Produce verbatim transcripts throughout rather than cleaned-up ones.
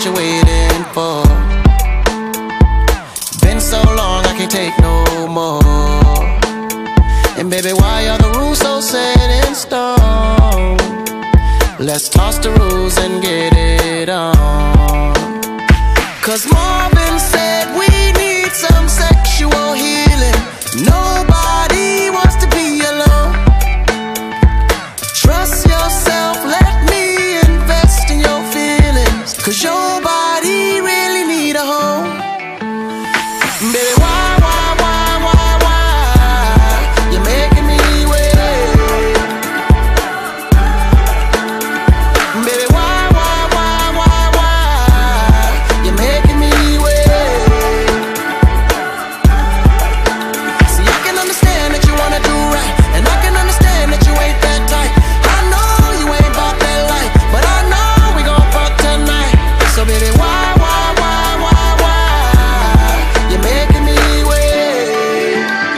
what you're waiting for. Been so long, I can't take no more. And baby, why are the rules so set in stone? Let's toss the rules and get it on. Cause Marvin said we need some sexual healing. Nobody wants to be alone. Trust yourself, let me invest in your feelings. Cause your body really need a home. Baby, why, why, why, why, why you're making me wait? Baby, why, why, why, why, why you're making me wait? See, I can understand that you wanna do right, and I can understand that you ain't that tight. I know you ain't about that life, but I know we gon' fuck tonight. So baby, why, why, why, why, why you're making me wait?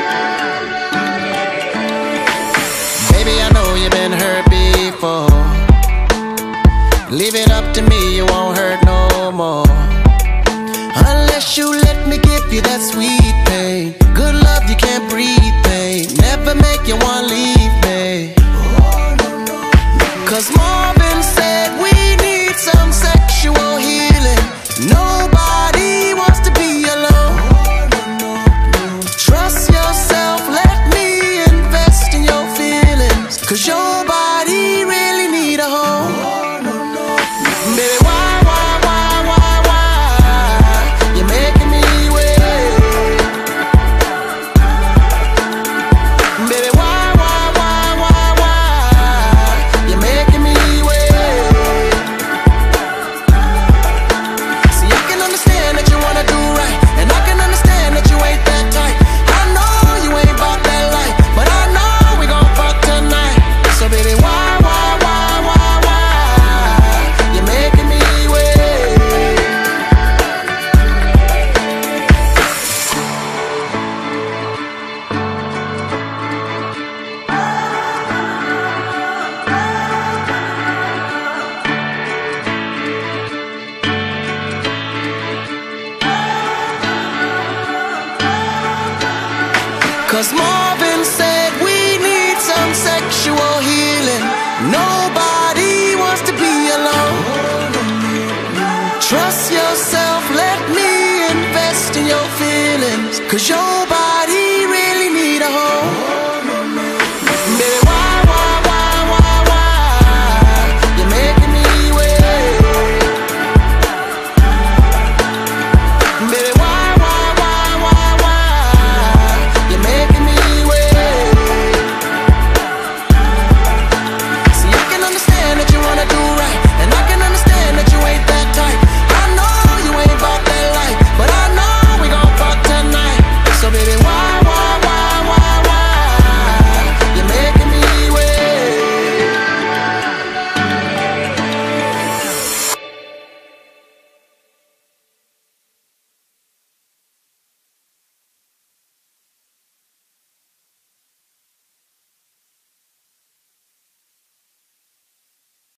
Baby, I know you've been hurt before. Leave it up to me, you won't hurt no more. Unless you let me give you that sweet pain. Good love, you can't breathe pain. Never make you wanna leave me. Cause Marvin said we need some sexual healing. Nobody wants to be alone. Trust yourself, let me invest in your feelings. Cause your body really need a home. Baby, why, why, why, why, why you're making me wait? Baby, why, why, why, why, why you're making me wait? See, I can understand that you wanna do right, and I can understand that you ain't that tight. I know you ain't about that life, but I know we gon' fuck tonight. So baby, why, why, why, why, why you're making me wait? Cause Marvin said we need some sexual healing. Nobody wants to be alone. Trust yourself, let me invest in your feelings. Cause your